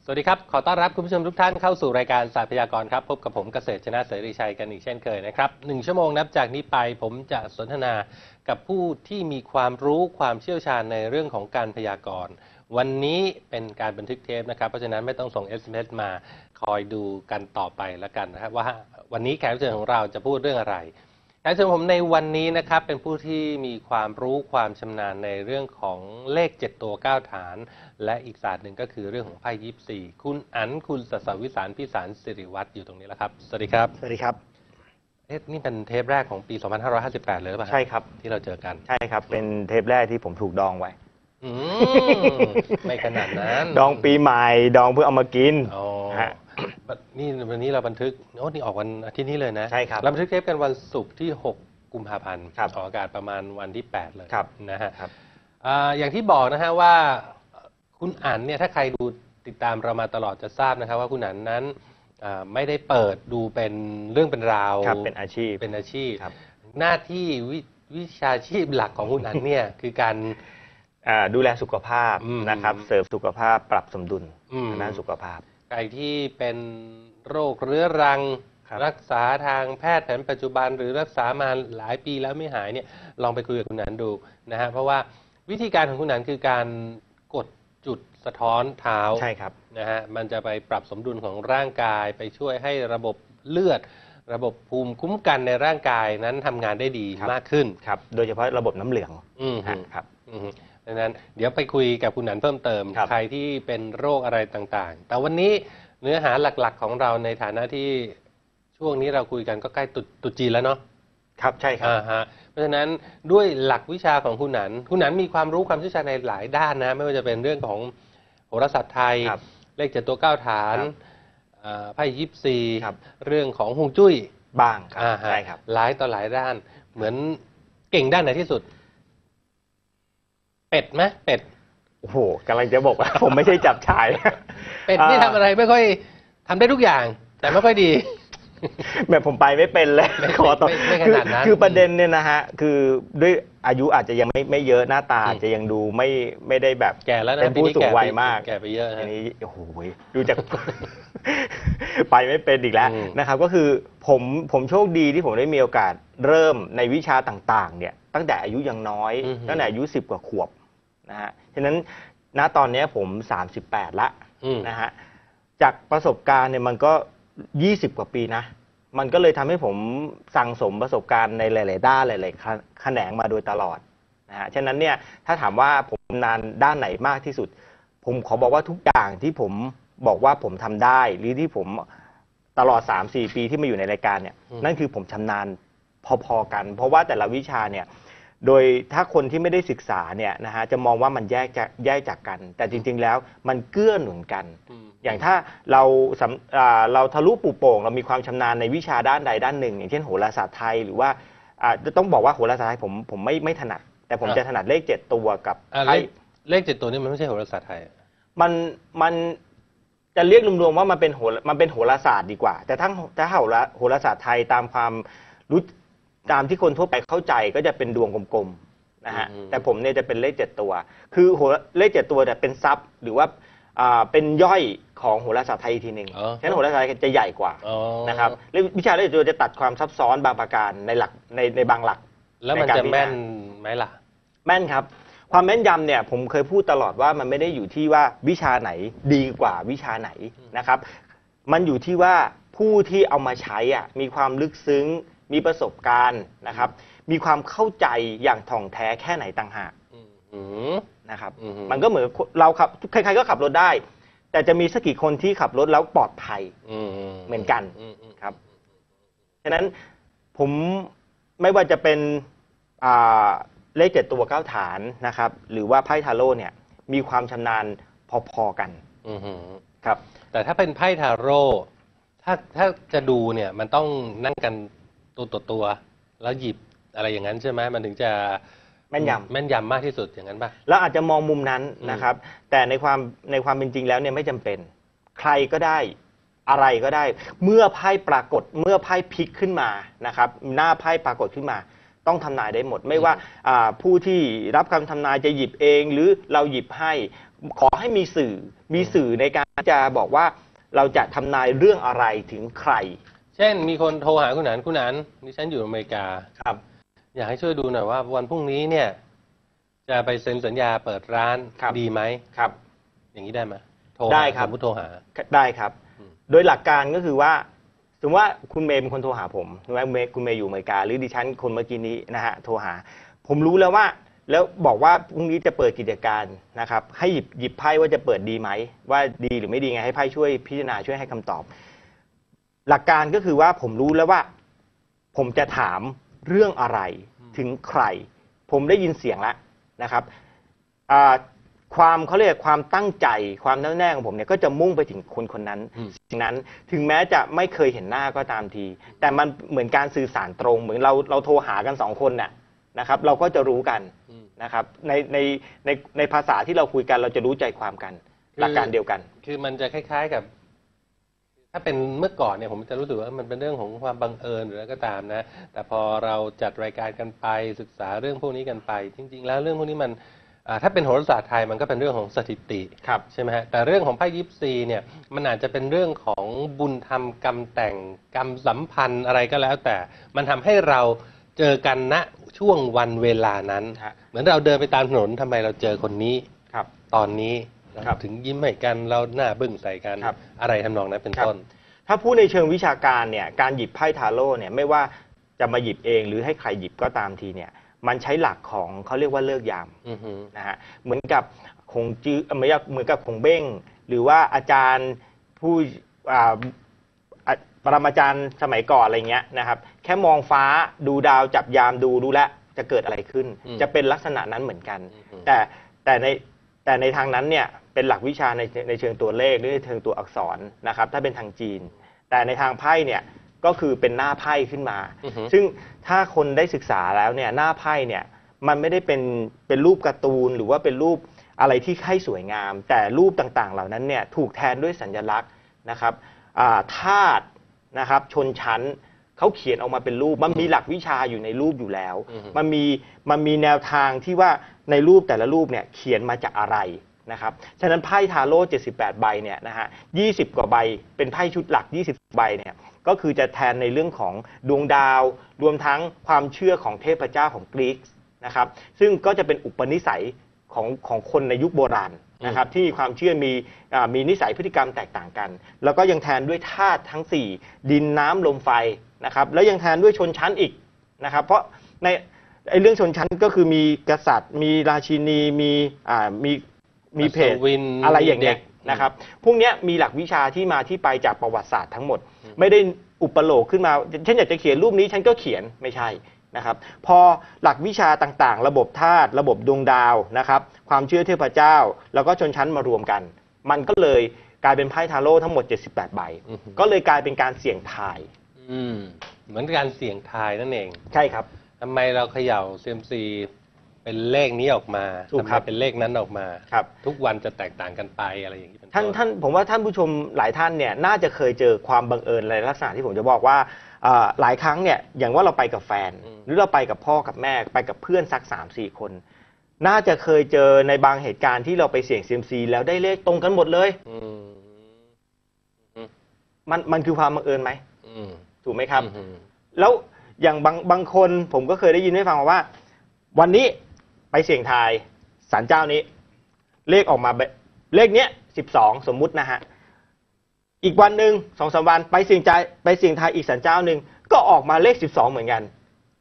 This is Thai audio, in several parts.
สวัสดีครับขอต้อนรับคุณผู้ชมทุกท่านเข้าสู่รายการศาสตร์พยากรณ์ครับพบกับผมเกษตรชนะเสรีชัยกันอีกเช่นเคยนะครับ1 ชั่วโมงนับจากนี้ไปผมจะสนทนากับผู้ที่มีความรู้ความเชี่ยวชาญในเรื่องของการพยากรณ์วันนี้เป็นการบันทึกเทปนะครับเพราะฉะนั้นไม่ต้องส่ง SMS มาคอยดูกันต่อไปแล้วกันนะครับว่าวันนี้แขกรับเชิญของเราจะพูดเรื่องอะไรแขกรับเชิญผมในวันนี้นะครับเป็นผู้ที่มีความรู้ความชำนาญในเรื่องของเลข7ตัว9ฐานและอีกศาสตร์หนึ่งก็คือเรื่องของไพ่ยิปซีคุณอั๋นคุณศศวิสารพิสารสิริวัฒน์อยู่ตรงนี้แล้วครับสวัสดีครับสวัสดีครับนี่เป็นเทปแรกของปี 2558 เลยหรือเปล่าใช่ครับที่เราเจอกันใช่ครับเป็นเทปแรกที่ผมถูกดองไว้ไม่ขนาดนั้นดองปีใหม่ดองเพื่อเอามากินฮะนี่วันนี้เราบันทึกนี่ออกวันอาทิตย์นี้เลยนะใช่ครับเราบันทึกเทปกันวันศุกร์ที่6 กุมภาพันธ์ออกอากาศประมาณวันที่8เลยนะฮะอย่างที่บอกนะฮะว่าคุณอั๋นเนี่ยถ้าใครดูติดตามเรามาตลอดจะทราบนะครับว่าคุณอั๋นนั้นไม่ได้เปิดดูเป็นเรื่องเป็นราวเป็นอาชีพหน้าที่วิชาชีพหลักของคุณอั๋นเนี่ยคือการดูแลสุขภาพนะครับเสริมสุขภาพปรับสมดุลด้านสุขภาพใครที่เป็นโรคเรื้อรังรักษาทางแพทย์แผนปัจจุบันหรือรักษามาหลายปีแล้วไม่หายเนี่ยลองไปคุยกับคุณอั๋นดูนะฮะเพราะว่าวิธีการของคุณอั๋นคือการกดจุดสะท้อนเท้าใช่ครับนะฮะมันจะไปปรับสมดุลของร่างกายไปช่วยให้ระบบเลือดระบบภูมิคุ้มกันในร่างกายนั้นทำงานได้ดีมากขึ้นครับโดยเฉพาะระบบน้ำเหลืองครับดังนั้นเดี๋ยวไปคุยกับคุณอั๋นเพิ่มเติมใครที่เป็นโรคอะไรต่างๆแต่วันนี้เนื้อหาหลักๆของเราในฐานะที่ช่วงนี้เราคุยกันก็ใกล้ตรุษจีนแล้วเนาะครับใช่ครับเพราะฉะนั้นด้วยหลักวิชาของคุณอั๋นมีความรู้ความเชี่ยวชาญในหลายด้านนะไม่ว่าจะเป็นเรื่องของโหราศาสตร์ไทยเลข7ตัว9ฐานไพ่ยิปซีเรื่องของฮวงจุ้ยบ้างใช่ครับหลายต่อหลายด้านเหมือนเก่งด้านไหนที่สุดเป็ดไหมเป็ดโอ้โหกำลังจะบอกว่าผมไม่ใช่จับฉายเป็ดนี่ทำอะไรไม่ค่อยทำได้ทุกอย่างแต่ไม่ค่อยดีแบบผมไปไม่เป็นเลยขอต่อคือประเด็นเนี่ยนะฮะคือด้วยอายุอาจจะยังไม่เยอะหน้าตาอาจจะยังดูไม่ได้แบบแก่แล้วนะเป็นผู้สูงวัยมากแก่ไปเยอะอันนี้โอ้โหดูจากไปไม่เป็นอีกแล้วนะครับก็คือผมโชคดีที่ผมได้มีโอกาสเริ่มในวิชาต่างๆเนี่ยตั้งแต่อายุยังน้อยตั้งแต่อายุ10 กว่าขวบนะฮะฉะนั้นณตอนนี้ผม38ละนะฮะจากประสบการณ์เนี่ยมันก็20 กว่าปีนะมันก็เลยทำให้ผมสั่งสมประสบการณ์ในหลายๆด้านหลายๆแขนงมาโดยตลอดนะฮะฉะนั้นเนี่ยถ้าถามว่าผมนานด้านไหนมากที่สุดผมขอบอกว่าทุกอย่างที่ผมบอกว่าผมทำได้หรือที่ผมตลอด 3-4 ปีที่มาอยู่ในรายการเนี่ยนั่นคือผมชำนาญพอๆกันเพราะว่าแต่ละวิชาเนี่ยโดยถ้าคนที่ไม่ได้ศึกษาเนี่ยนะฮะจะมองว่ามันแยกจากกันแต่จริงๆแล้วมันเกื้อหนุนกันอย่างถ้าเราทะลุปูโป่งเรามีความชำนาญในวิชาด้านใดด้านหนึ่งอย่างเช่นโหราศาสตร์ไทยหรือว่าจะต้องบอกว่าโหราศาสตร์ไทยผมไม่ถนัดแต่ผมจะถนัดเลข7ตัวกับเลข7ตัวนี่มันไม่ใช่โหราศาสตร์ไทยมันจะเรียกรวมๆว่ามันเป็นโหราศาสตร์ดีกว่าแต่ถ้าโหราศาสตร์ไทยตามความรู้ตามที่คนทั่วไปเข้าใจก็จะเป็นดวงกลมๆนะฮะแต่ผมเนี่ยจะเป็นเลข7ตัวคือเลข7ตัวเนี่ยเป็นซับหรือว่าเป็นย่อยของโหราศาสตร์ไทยอีกทีหนึ่งฉะนั้นโหราศาสตร์ไทยจะใหญ่กว่านะครับวิชาเลข7ตัวจะตัดความซับซ้อนบางประการในหลักในบางหลักแล้วมันจะแม่นไหมล่ะแม่นครับความแม่นยำเนี่ยผมเคยพูดตลอดว่ามันไม่ได้อยู่ที่ว่าวิชาไหนดีกว่าวิชาไหนนะครับมันอยู่ที่ว่าผู้ที่เอามาใช้มีความลึกซึ้งมีประสบการณ์นะครับมีความเข้าใจอย่างถ่องแท้แค่ไหนต่างหากนะครับมันก็เหมือนเราขับใครๆก็ขับรถได้แต่จะมีสักกี่คนที่ขับรถแล้วปลอดภัยเหมือนกันครับฉะนั้นผมไม่ว่าจะเป็นเลข7ตัว9ฐานนะครับหรือว่าไพ่ทาโร่เนี่ยมีความชำนาญพอๆกันครับแต่ถ้าเป็นไพ่ทาโร่ถ้าจะดูเนี่ยมันต้องนั่งกันตัวต่อตัวแล้วหยิบอะไรอย่างนั้นใช่ไหมมันถึงจะแม่นยำมากที่สุดอย่างนั้นป่ะแล้วอาจจะมองมุมนั้นนะครับแต่ในความเป็นจริงแล้วเนี่ยไม่จำเป็นใครก็ได้อะไรก็ได้เมื่อไพ่ปรากฏเมื่อไพ่พลิกขึ้นมานะครับหน้าไพ่ปรากฏขึ้นมาต้องทำนายได้หมดไม่ว่าผู้ที่รับคำทำนายจะหยิบเองหรือเราหยิบให้ขอให้มีสื่อในการจะบอกว่าเราจะทำนายเรื่องอะไรถึงใครเช่นมีคนโทรหาคุณหนานดิฉันอยู่อเมริกาครับอยากให้ช่วยดูหน่อยว่าวันพรุ่งนี้เนี่ยจะไปเซ็นสัญญาเปิดร้านดีไหมครับอย่างนี้ได้ไหมได้ครับสมมติโทรหาได้ครับโดยหลักการก็คือว่าสมมติว่าคุณเมย์เป็นคนโทรหาผมใช่ไหมคุณเมย์อยู่อเมริกาหรือดิฉันคนเมื่อกี้นี้นะฮะโทรหาผมรู้แล้วว่าแล้วบอกว่าพรุ่งนี้จะเปิดกิจการนะครับให้หยิบไพ่ว่าจะเปิดดีไหมว่าดีหรือไม่ดีไงให้ไพ่ช่วยพิจารณาช่วยให้คำตอบหลักการก็คือว่าผมรู้แล้วว่าผมจะถามเรื่องอะไรถึงใครผมได้ยินเสียงแล้วนะครับความเขาเรียกความตั้งใจความแน่วแน่ของผมเนี่ยก็จะมุ่งไปถึงคนคนนั้นสิ่งนั้นถึงแม้จะไม่เคยเห็นหน้าก็ตามทีแต่มันเหมือนการสื่อสารตรงเหมือนเราโทรหากัน2 คนน่ะนะครับเราก็จะรู้กันนะครับในภาษาที่เราคุยกันเราจะรู้ใจความกันหลักการเดียวกันคือมันจะคล้ายๆกับถ้าเป็นเมื่อก่อนเนี่ยผมจะรู้สึกว่ามันเป็นเรื่องของความบังเอิญหรืออะไรก็ตามนะแต่พอเราจัดรายการกันไปศึกษาเรื่องพวกนี้กันไปจริงๆแล้วเรื่องพวกนี้มันถ้าเป็นโหราศาสตร์ไทยมันก็เป็นเรื่องของสถิติใช่ไหมฮะแต่เรื่องของไพ่ยิปซีเนี่ยมันอาจจะเป็นเรื่องของบุญธรรมกรรมแต่งกรรมสัมพันธ์อะไรก็แล้วแต่มันทำให้เราเจอกันณช่วงวันเวลานั้นเหมือนเราเดินไปตามถนนทำไมเราเจอคนนี้ตอนนี้ถึงยิ้มให้กันเราหน้าบึ้งใส่กันอะไรทำนองนั้นเป็นต้นถ้าพูดในเชิงวิชาการเนี่ยการหยิบไพ่ทาโร่เนี่ยไม่ว่าจะมาหยิบเองหรือให้ใครหยิบก็ตามทีเนี่ยมันใช้หลักของเขาเรียกว่าเลิกยามนะฮะเหมือนกับคงจื้อเหมือนกับคงเบ้งหรือว่าอาจารย์ผู้ปรมาจารย์สมัยก่อนอะไรเงี้ยนะครับแค่มองฟ้าดูดาวจับยามดูรู้แล้วจะเกิดอะไรขึ้นจะเป็นลักษณะนั้นเหมือนกันแต่ในทางนั้นเนี่ยเป็นหลักวิชาในเชิงตัวเลขหรือในเชิงตัวอักษรนะครับถ้าเป็นทางจีนแต่ในทางไพ่เนี่ยก็คือเป็นหน้าไพ่ขึ้นมาซึ่งถ้าคนได้ศึกษาแล้วเนี่ยหน้าไพ่เนี่ยมันไม่ได้เป็นรูปการ์ตูนหรือว่าเป็นรูปอะไรที่ให้สวยงามแต่รูปต่างๆเหล่านั้นเนี่ยถูกแทนด้วยสัญลักษณ์นะครับธาตุนะครับชนชั้นเขาเขียนออกมาเป็นรูปมันมีหลักวิชาอยู่ในรูปอยู่แล้วมันมีแนวทางที่ว่าในรูปแต่ละรูปเนี่ยเขียนมาจากอะไรนะครับฉะนั้นไพ่ทาโร่78 ใบเนี่ยนะฮะ20 กว่าใบเป็นไพ่ชุดหลัก20 ใบเนี่ยก็คือจะแทนในเรื่องของดวงดาวรวมทั้งความเชื่อของเทพเจ้าของกรีกนะครับซึ่งก็จะเป็นอุปนิสัยของคนในยุคโบราณนะครับที่มีความเชื่อมีนิสัยพฤติกรรมแตกต่างกันแล้วก็ยังแทนด้วยธาตุทั้ง4ดินน้ำลมไฟนะครับแล้วยังแทนด้วยชนชั้นอีกนะครับเพราะในเรื่องชนชั้นก็คือมีกษัตริย์มีราชินีมีเพศอะไรอย่างเงี้ยนะครับพวกนี้มีหลักวิชาที่มาที่ไปจากประวัติศาสตร์ทั้งหมดไม่ได้อุปโลกขึ้นมาฉันอยากจะเขียนรูปนี้ฉันก็เขียนไม่ใช่นะครับพอหลักวิชาต่างๆระบบธาตุระบบดวงดาวนะครับความเชื่อเทพเจ้าแล้วก็ชนชั้นมารวมกันมันก็เลยกลายเป็นไพ่ทาโร่ทั้งหมด78 ใบก็เลยกลายเป็นการเสี่ยงทายเหมือนการเสี่ยงทายนั่นเองใช่ครับทำไมเราเขย่าเซียมซีเป็นเลขนี้ออกมาทำไมเป็นเลขนั้นออกมาทุกวันจะแตกต่างกันไปอะไรอย่างนี้ท่านผมว่าท่านผู้ชมหลายท่านเนี่ยน่าจะเคยเจอความบังเอิญในลักษณะที่ผมจะบอกว่าหลายครั้งเนี่ยอย่างว่าเราไปกับแฟนหรือเราไปกับพ่อกับแม่ไปกับเพื่อนสัก 3-4 คนน่าจะเคยเจอในบางเหตุการณ์ที่เราไปเสี่ยงเซียมซีแล้วได้เลขตรงกันหมดเลยมันคือความบังเอิญไหมถูกไหมครับแล้วอย่างบางคนผมก็เคยได้ยินให้ฟังว่าวันนี้ไปเสี่ยงทายศาลเจ้านี้เลขออกมาเลขเนี้ย12สมมุตินะฮะอีกวันหนึ่ง2-3 วันไปเสี่ยงทายอีกศาลเจ้าหนึ่งก็ออกมาเลข12เหมือนกัน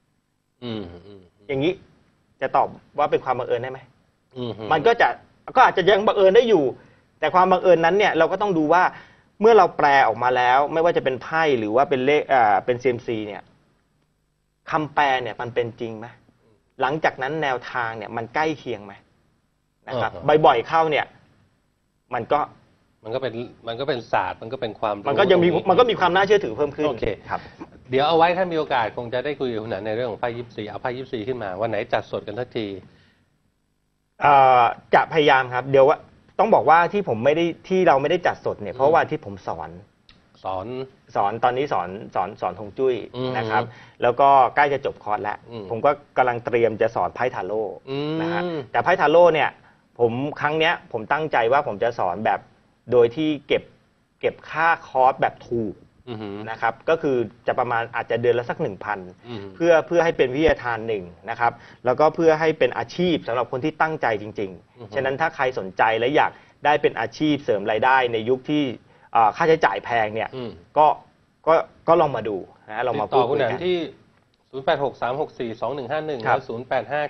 อย่างนี้จะตอบว่าเป็นความบังเอิญได้ไหมมันก็อาจจะยังบังเอิญได้อยู่แต่ความบังเอิญนั้นเนี่ยเราก็ต้องดูว่าเมื่อเราแปลออกมาแล้วไม่ว่าจะเป็นไพ่หรือว่าเป็นเลขเป็น CMC เนี่ยคำแปลเนี่ยมันเป็นจริงไหมหลังจากนั้นแนวทางเนี่ยมันใกล้เคียงไหมนะครับบ่อยๆเข้าเนี่ยมันก็เป็นศาสตร์มันก็เป็นความมันก็มีความน่าเชื่อถือเพิ่มขึ้นโอเคครับเดี๋ยวเอาไว้ถ้ามีโอกาสคงจะได้คุยกับคุณหนานในเรื่องของไพ่ยิปซีเอาไพ่ยิปซีขึ้นมาวันไหนจัดสดกันทักทีจะพยายามครับเดี๋ยวว่าต้องบอกว่าที่เราไม่ได้จัดสดเนี่ยเพราะว่าที่ผมสอนตอนนี้สอนฮวงจุ้ยนะครับแล้วก็ใกล้จะจบคอร์สแล้วผมก็กำลังเตรียมจะสอนไพ่ทาโร่นะฮะแต่ไพ่ทาโร่เนี่ยผมครั้งเนี้ยผมตั้งใจว่าผมจะสอนแบบโดยที่เก็บค่าคอร์สแบบถูกนะครับก็คือจะประมาณอาจจะเดือนละสัก 1,000 เพื่อให้เป็นวิทยาทานหนึ่งนะครับแล้วก็เพื่อให้เป็นอาชีพสำหรับคนที่ตั้งใจจริงๆฉะนั้นถ้าใครสนใจและอยากได้เป็นอาชีพเสริมรายได้ในยุคที่ค่าใช้จ่ายแพงเนี่ยก็ลองมาดูนะลองมาพูดคุยกันที่ 0863642151 ครัแล้บว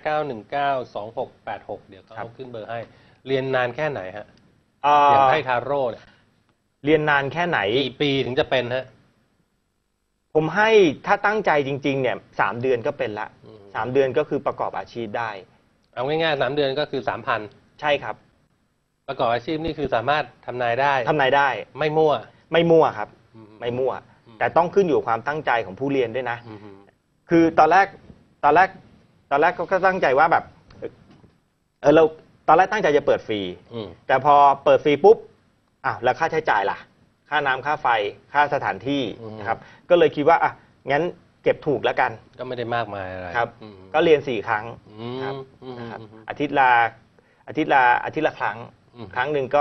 0859192686 เดี๋ยวเขาขึ้นเบอร์ให้ เรียนนานแค่ไหนฮะอย่างไพ่ทาโร่เนี่ยเรียนนานแค่ไหนกี่ปีถึงจะเป็นฮะผมให้ถ้าตั้งใจจริงๆเนี่ย3 เดือนก็เป็นละ3 เดือนก็คือประกอบอาชีพได้เอาง่ายๆ3 เดือนก็คือ 3,000 ใช่ครับประกอบอาชีพนี่คือสามารถทำนายได้ไม่มั่วครับไม่มั่วแต่ต้องขึ้นอยู่กับความตั้งใจของผู้เรียนด้วยนะคือตอนแรกก็ตั้งใจว่าแบบเราตอนแรกตั้งใจจะเปิดฟรีแต่พอเปิดฟรีปุ๊บแล้วค่าใช้จ่ายล่ะค่าน้ำค่าไฟค่าสถานที่นะครับก็เลยคิดว่างั้นเก็บถูกแล้วกันก็ไม่ได้มากมายอะไรครับก็เรียน4 ครั้งครับอาทิตย์ละครั้งครั้งหนึ่งก็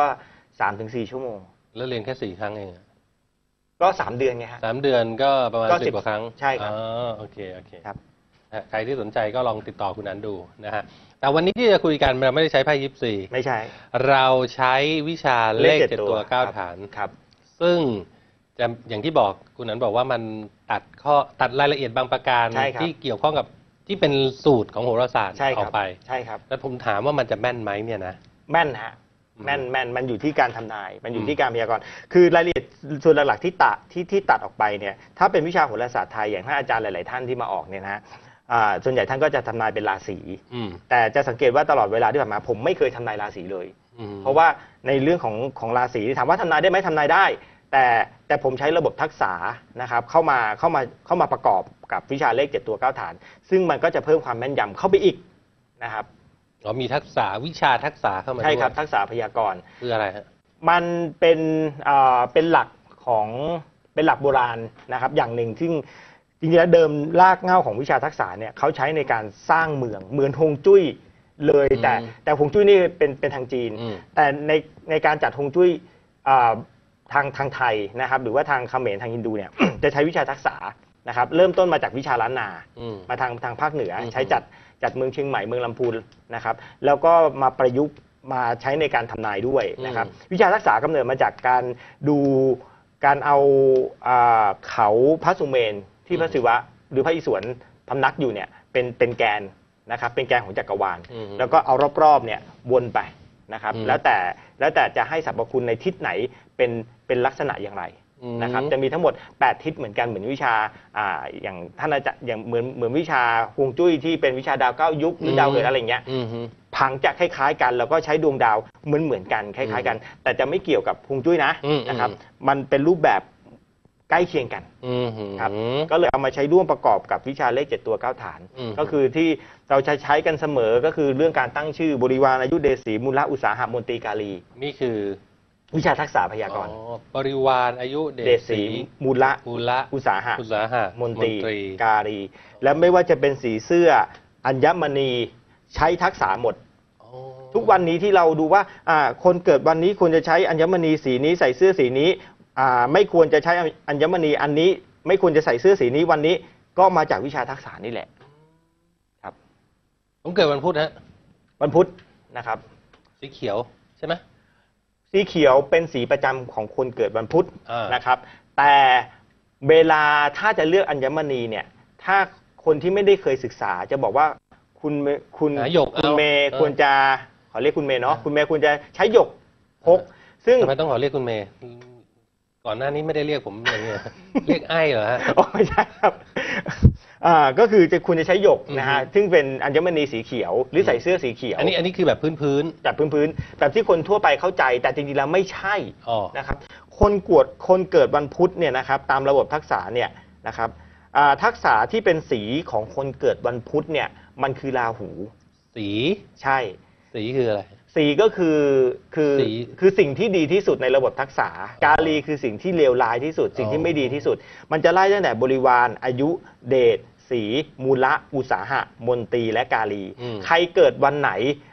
3-4 ชั่วโมงแล้วเรียนแค่4 ครั้งเองก็3 เดือนไงฮะ 3 เดือนก็ประมาณ10 กว่าครั้งใช่ครับโอเคครับใครที่สนใจก็ลองติดต่อคุณนันดูนะฮะแต่วันนี้ที่จะคุยกันเราไม่ได้ใช้ไพ่ยิปซีไม่ใช่เราใช้วิชาเลข7 ตัว9 ฐานครับซึ่งจะอย่างที่บอกคุณนันบอกว่ามันตัดรายละเอียดบางประการที่เกี่ยวข้องกับที่เป็นสูตรของโหราศาสตร์ออกไปใช่ครับแล้วผมถามว่ามันจะแม่นไหมเนี่ยนะแม่นฮะแม่นมันอยู่ที่การทำนายมันอยู่ที่การพยากรณ์คือรายละเอียดส่วนหลักๆที่ตัดออกไปเนี่ยถ้าเป็นวิชาโหราศาสตร์ไทยอย่างท่านอาจารย์หลายๆท่านที่มาออกเนี่ยนะส่วนใหญ่ท่านก็จะทำนายเป็นราศีแต่จะสังเกตว่าตลอดเวลาที่ผ่านมาผมไม่เคยทำนายราศีเลยเพราะว่าในเรื่องของราศีถามว่าทำนายได้ไหมทำนายได้แต่ผมใช้ระบบทักษะนะครับเข้ามาประกอบกับวิชาเลข7 ตัว9 ฐานซึ่งมันก็จะเพิ่มความแม่นยำเข้าไปอีกนะครับมีทักษะวิชาทักษะเข้ามาด้วยใช่ครับทักษะพยากรณ์คืออะไรฮะมันเป็นหลักโบราณนะครับอย่างหนึ่งซึ่งจริงๆแล้วเดิมรากเหง้าของวิชาทักษะเนี่ยเขาใช้ในการสร้างเมืองเหมือนฮวงจุ้ยเลยแต่ฮวงจุ้ยนี่เป็นทางจีนแต่ในการจัดฮวงจุ้ยทางไทยนะครับหรือว่าทางเขมรทางฮินดูเนี่ย จะใช้วิชาทักษะนะครับเริ่มต้นมาจากวิชาล้านนามาทางภาคเหนือใช้จัดเมืองเชียงใหม่เมืองลำพูนนะครับแล้วก็มาประยุกต์มาใช้ในการทำนายด้วยนะครับวิชาทักษะกำเนิดมาจากการดูการเอาเขาพระสุเมนที่พระศิวะหรือพระอิศวรพำนักอยู่เนี่ยเป็นแกนนะครับเป็นแกนของจักรวาลแล้วก็เอารอบๆเนี่ยวนไปนะครับแล้วแต่จะให้สรรพคุณในทิศไหนเป็นลักษณะอย่างไรนะครับจะมีทั้งหมด8 ทิศเหมือนกันเหมือนวิชาอย่างท่านอาจารย์อย่างเหมือนวิชาฮวงจุ้ยที่เป็นวิชาดาว9 ยุคหรือดาวเกิดอะไรอย่างเงี้ยผังจะคล้ายๆกันแล้วก็ใช้ดวงดาวเหมือนกันคล้ายๆกันแต่จะไม่เกี่ยวกับฮวงจุ้ยนะครับมันเป็นรูปแบบใกล้เคียงกันครับก็เลยเอามาใช้ร่วมประกอบกับวิชาเลข7 ตัว9 ฐานก็คือที่เราใช้กันเสมอก็คือเรื่องการตั้งชื่อบริวารอายุเดศีมูลอุตสาหะมนตรีกาลีนี่คือวิชาทักษะพยากรณ์บริวารอายุเดศีมูลอุตสาหะมนตรีกาลีและไม่ว่าจะเป็นสีเสื้ออัญมณีใช้ทักษะหมดทุกวันนี้ที่เราดูว่าคนเกิดวันนี้ควรจะใช้อัญมณีสีนี้ใส่เสื้อสีนี้ไม่ควรจะใช้อัญมณีอันนี้ไม่ควรจะใส่เสื้อสีนี้วันนี้ก็มาจากวิชาทักษะนี่แหละครับผมเกิดวันพุธฮะวันพุธนะครับสีเขียวใช่ไหมสีเขียวเป็นสีประจำของคนเกิดวันพุธนะครับแต่เวลาถ้าจะเลือกอัญมณีเนี่ยถ้าคนที่ไม่ได้เคยศึกษาจะบอกว่าคุณเมย์ควรจะขอเรียกคุณเมย์เนาะคุณเมย์ควรจะใช้หยกพกซึ่งทำไมต้องขอเรียกคุณเมย์ก่อนหน้านี้ไม่ได้เรียกผมอย่างเงี้ยเรียกไอ้เหรอฮะไม่ใช่ครับก็คือคุณจะใช้หยกนะฮะซึ่งเป็นอัญมณีสีเขียวหรือใส่เสื้อสีเขียวอันนี้คือแบบพื้นแบบที่คนทั่วไปเข้าใจแต่จริงๆแล้วไม่ใช่นะครับคนเกิดวันพุธเนี่ยนะครับตามระบบทักษะเนี่ยนะครับทักษะที่เป็นสีของคนเกิดวันพุธเนี่ยมันคือราหูสีใช่สีคืออะไรสีก็คือสิ่งที่ดีที่สุดในระบบทักษะกาลีคือสิ่งที่เลวร้ายที่สุดสิ่งที่ไม่ดีที่สุดมันจะไล่ตั้งแต่บริวารอายุเดชสีมูลอุตสาหะมนตรีและกาลีใครเกิดวันไหน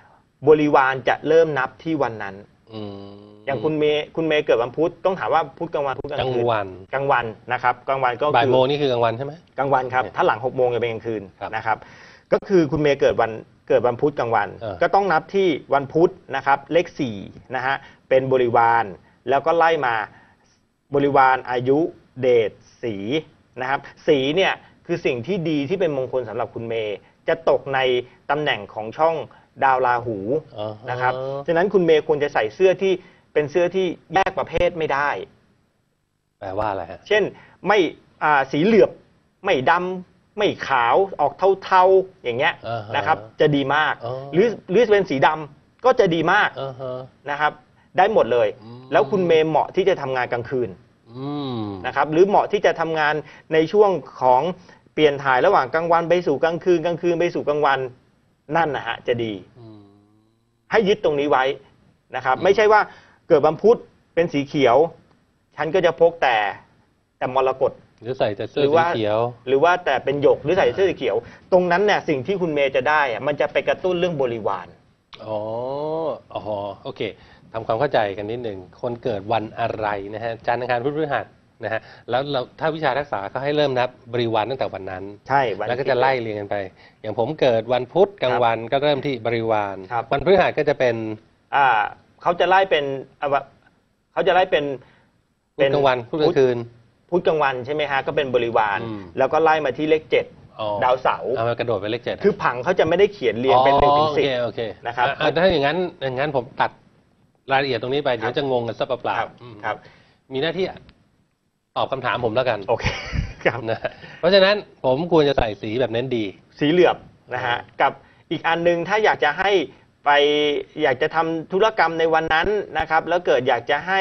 บริวารจะเริ่มนับที่วันนั้นอืมอย่างคุณเมย์เกิดวันพุธต้องถามว่าพุธกลางวันพุธกลางคืน กลางวันนะครับกลางวันก็บ่ายคือโมงนี่คือกลางวันใช่ไหมกลางวันครับโอเคถ้าหลัง6 โมงจะเป็นกลางคืนครับนะครับก็คือคุณเมย์เกิดวันพุธกลางวันเออก็ต้องนับที่วันพุธนะครับเลข4นะฮะเป็นบริวารแล้วก็ไล่มาบริวารอายุเดชสีนะครับสีเนี่ยคือสิ่งที่ดีที่เป็นมงคลสำหรับคุณเมย์จะตกในตำแหน่งของช่องดาวราหูอ๋อนะครับฉะนั้นคุณเมย์ควรจะใส่เสื้อที่เป็นเสื้อที่แยกประเภทไม่ได้แปลว่าอะไรฮะเช่นไม่สีเหลือบไม่ดำไม่ขาวออกเทาๆอย่างเงี้ยอ่าฮะนะครับจะดีมากอ๋อหรือเป็นสีดำก็จะดีมากอ่าฮะนะครับได้หมดเลยอืมแล้วคุณเมย์เหมาะที่จะทำงานกลางคืนอืมนะครับหรือเหมาะที่จะทำงานในช่วงของเปลี่ยนถ่ายระหว่างกลางวันไปสู่กลางคืนกลางคืนไปสู่กลางวันนั่นนะฮะจะดีอืมให้ยึดตรงนี้ไว้นะครับอืมไม่ใช่ว่าเกิดวันพุธเป็นสีเขียว ฉันก็จะพกแต่มรกตหรือใส่แต่เสื้หอรือสีว่าเขียวหรือว่าแต่เป็นหยกหรือใส่เสื้อสีเขียว ตรงนั้นเนี่ยสิ่งที่คุณเมย์จะได้อะมันจะไปกระตุ้นเรื่องบริวารอ๋อ อ๋อ โอเค ทำความเข้าใจกันนิดหนึ่ง คนเกิดวันอะไรนะฮะ จันทร์อังคารพุธพฤหัสนะฮะ แล้วเราถ้าวิชาทักษะเขาให้เริ่มนับบริวารตั้งแต่วันนั้นใช่วันแล้วก็จะไล่เรียงกันไป อย่างผมเกิดวันพุธกลางวันก็เริ่มที่บริวารครับวันพฤหัสก็จะเป็นเขาจะไล่เป็นเขาจะไล่เป็นพุธกลางวันพุธกลางคืนพุธกลางวันใช่ไหมฮะก็เป็นบริวารอืมแล้วก็ไล่มาที่เลขอ๋อ 7 ดาวเสาร์เอามากระโดดไปเลขเจ็ดคือผังเขาจะไม่ได้เขียนเรียงเป็น1 ถึงโอเค 10 โอเคนะครับถ้าอย่างนั้นผมตัดรายละเอียดตรงนี้ไป เดี๋ยวจะงงกันซะเปล่าครับๆอืมครับมีหน้าที่ตอบคำถามผมแล้วกันโอเคครับนะเพราะฉะนั้นผมควรจะใส่สีแบบเน้นดีสีเหลือบนะฮะกับอีกอันนึงถ้าอยากจะให้ไปอยากจะทำธุรกรรมในวันนั้นนะครับแล้วเกิดอยากจะให้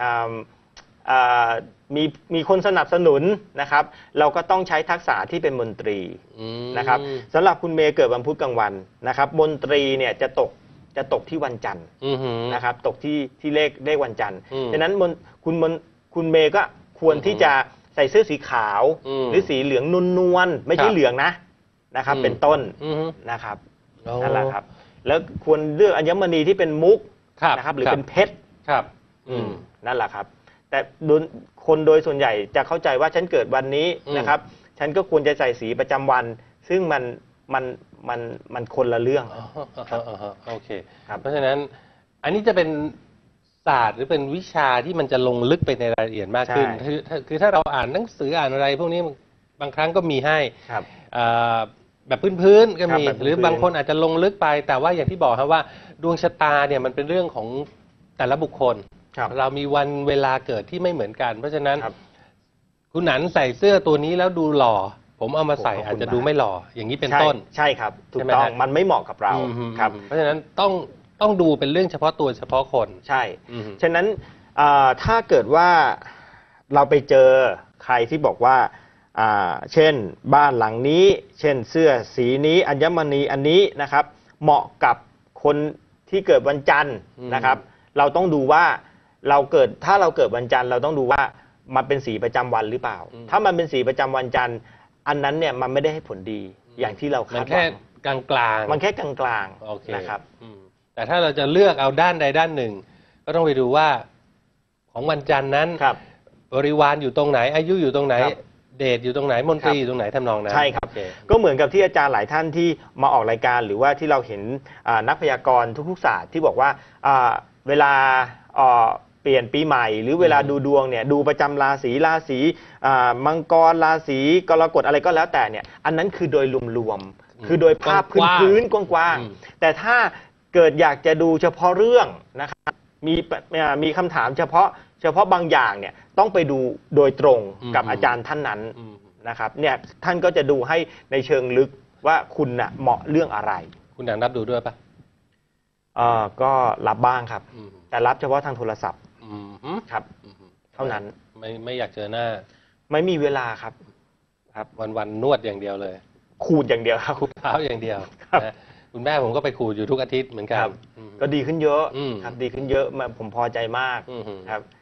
มีคนสนับสนุนนะครับเราก็ต้องใช้ทักษะที่เป็นมนตรีอืมนะครับสำหรับคุณเมย์เกิดวันพุธกลางวันนะครับมนตรีเนี่ยจะตกที่วันจันทร์อือหือนะครับตกที่เลขวันจันทร์อืมฉะนั้นคุณเมย์ก็ควรที่จะใส่เสื้อสีขาวอืมหรือสีเหลืองนวลๆไม่ใช่ครับเหลืองนะครับอืมเป็นต้นอือหือนะครับอ๋อนั่นแหละครับ แล้วควรเลือกอัญมณีที่เป็นมุกครับนะครับหรือครับเป็นเพชรครับ อืมนั่นแหละครับ แต่คนโดยส่วนใหญ่จะเข้าใจว่าฉันเกิดวันนี้อืมนะครับ ฉันก็ควรจะใส่สีประจำวัน ซึ่งมันคนละเรื่องอ๋อโอเคครับเพราะฉะนั้นอันนี้จะเป็นศาสตร์หรือเป็นวิชาที่มันจะลงลึกไปในรายละเอียดมากขึ้นใช่คือถ้าเราอ่านหนังสืออ่านอะไร พวกนี้บางครั้งก็มีให้ครับอ่าแบบพื้นๆก็มีครับแบบพื้นๆหรือบางคนอาจจะลงลึกไป แต่ว่าอย่างที่บอกครับว่าดวงชะตาเนี่ยมันเป็นเรื่องของแต่ละบุคคลครับเรามีวันเวลาเกิดที่ไม่เหมือนกัน เพราะฉะนั้นครับคุณหนันใส่เสื้อตัวนี้แล้วดูหล่อ ผมเอามาใส่ขอบคุณอาจจะดูไม่หล่อ อย่างนี้เป็นใช่ต้นใช่ครับถูใช่กไหมต้องฮะมันไม่เหมาะกับเราอืมครับเพราะฉะนั้นต้องดูเป็นเรื่องเฉพาะตัวเฉพาะคนใช่อืมฉะนั้นถ้าเกิดว่าเราไปเจอใครที่บอกว่าเช่นบ้านหลังนี้ เช่นเสื้อสีนี้อัญมณีอันนี้นะครับ เหมาะกับคนที่เกิดวันจันทร์นะครับ เราต้องดูว่าถ้าเราเกิดวันจันทร์เราต้องดูว่ามันเป็นสีประจำวันหรือเปล่า ถ้ามันเป็นสีประจำวันจันทร์อันนั้นเนี่ยมันไม่ได้ให้ผลดีอย่างที่เรามัคาน ดหแค่วังกลางๆมันแค่กลางโอเคๆนะครับอืมแต่ถ้าเราจะเลือกเอาด้านใดด้านหนึ่ง ก็ต้องไปดูว่าของวันจันทร์นั้นครับบริวารอยู่ตรงไหน อายุอยู่ตรงไหนครับเดชอยู่ตรงไหนมนตรีอยู่ตรงไหนทำนองนั้นใช่ครับโอเก็เหมือนกับที่อาจารย์หลายท่านที่มาออกรายการหรือว่าที่เราเห็นนักพยากรณ์ทุกๆศาสตร์ที่บอกว่าเวลาเปลี่ยนปีใหม่ หรือเวลาดูดวงเนี่ยดูประจำราศีมังกรราศีกรกฎอะไรก็แล้วแต่เนี่ยอันนั้นคือโดยรวมๆคือโดยภาพกว้างๆพื้นๆกว้างอืมๆแต่ถ้าเกิดอยากจะดูเฉพาะเรื่องนะครับมีคำถามเฉพาะบางอย่างเนี่ยต้องไปดูโดยตรงกับอาจารย์ท่านนั้นอืมนะครับเนี่ยท่านก็จะดูให้ในเชิงลึกว่าคุณน่ะเหมาะเรื่องอะไรคุณหนังรับดูด้วยปะก็รับบ้างครับอืมแต่รับเฉพาะทางโทรศัพท์อืมครับอืมเท่านั้นไม่อยากเจอหน้าไม่มีเวลาครับวันนวดอย่างเดียวเลยขูดอย่างเดียวครับขูดเท้าอย่างเดียวครับนะคุณแม่ผมก็ไปขูดอยู่ทุกอาทิตย์เหมือนกันครับอืมก็ดีขึ้นเยอะอืมครับดีขึ้นเยอะผมพอใจมากอืมครับ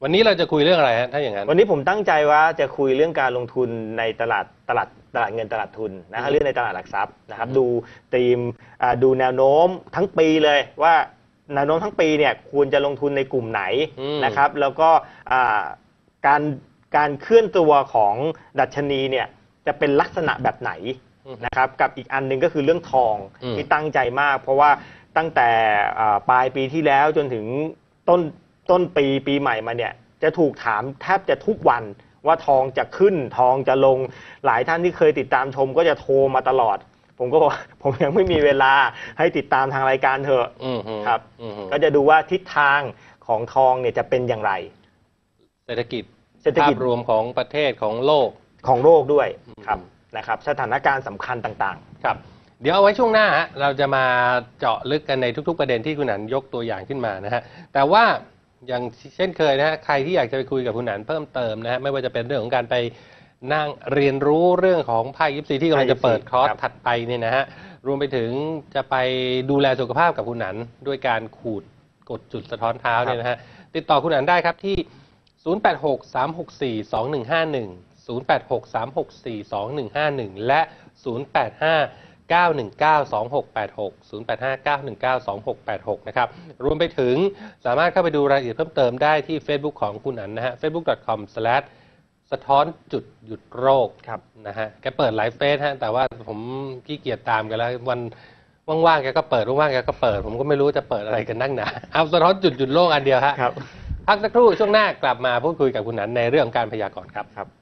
วันนี้เราจะคุยเรื่องอะไรฮะถ้าอย่างนั้นวันนี้ผมตั้งใจว่าจะคุยเรื่องการลงทุนในตลาดเงินตลาดทุนนะครับเรื่องในตลาดหลักทรัพย์นะครับดูธีมดูแนวโน้มทั้งปีเลยว่าแนวโน้มทั้งปีเนี่ยควรจะลงทุนในกลุ่มไหนนะครับแล้วก็การเคลื่อนตัวของดัชนีเนี่ยจะเป็นลักษณะแบบไหนนะครับกับอีกอันหนึ่งก็คือเรื่องทองที่ตั้งใจมากเพราะว่าตั้งแต่ปลายปีที่แล้วจนถึงต้นปีใหม่มาเนี่ยจะถูกถามแทบจะทุกวันว่าทองจะขึ้นทองจะลงหลายท่านที่เคยติดตามชมก็จะโทรมาตลอดผมก็บอกผมยังไม่มีเวลาให้ติดตามทางรายการเถอะครับก็จะดูว่าทิศทางของทองเนี่ยจะเป็นอย่างไรเศรษฐกิจภาพรวมของประเทศของโลกด้วยครับนะครับสถานการณ์สำคัญต่างๆครับเดี๋ยวเอาไว้ช่วงหน้าเราจะมาเจาะลึกกันในทุกๆประเด็นที่คุณหนันยกตัวอย่างขึ้นมานะฮะแต่ว่าอย่างเช่นเคยนะฮะใครที่อยากจะไปคุยกับคุณหนันเพิ่มเติมนะฮะไม่ว่าจะเป็นเรื่องของการไปนั่งเรียนรู้เรื่องของไพ่ยิปซีที่กำลังจะเปิดคอร์สถัดไปเนี่ยนะฮะรวมไปถึงจะไปดูแลสุขภาพกับคุณหนันด้วยการขูดกดจุดสะท้อนเท้าเนี่ยนะฮะติดต่อคุณหนันได้ครับที่0863642151 0863642151และ0859192686 นะครับรวมไปถึงสามารถเข้าไปดูรายละเอียดเพิ่มเติมได้ที่ Facebook ของคุณอั๋นนะฮะ facebook.com/ สะท้อนจุดหยุดโรคนะฮะแกเปิดหลายเฟซฮะแต่ว่าผมขี้เกียจตามกันแล้ววันว่างๆแกก็เปิดว่างๆแกก็เปิดผมก็ไม่รู้จะเปิดอะไรกันนั่งหนาเอาสะท้อนจุดหยุดโรคอันเดียวฮะพักสักครู่ช่วงหน้ากลับมาพูดคุยกับคุณอั๋นในเรื่องการพยากรณ์ครับ